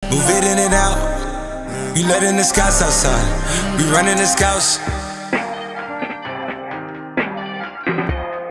Move it in and out. We letting the scouts outside. We running the scouts.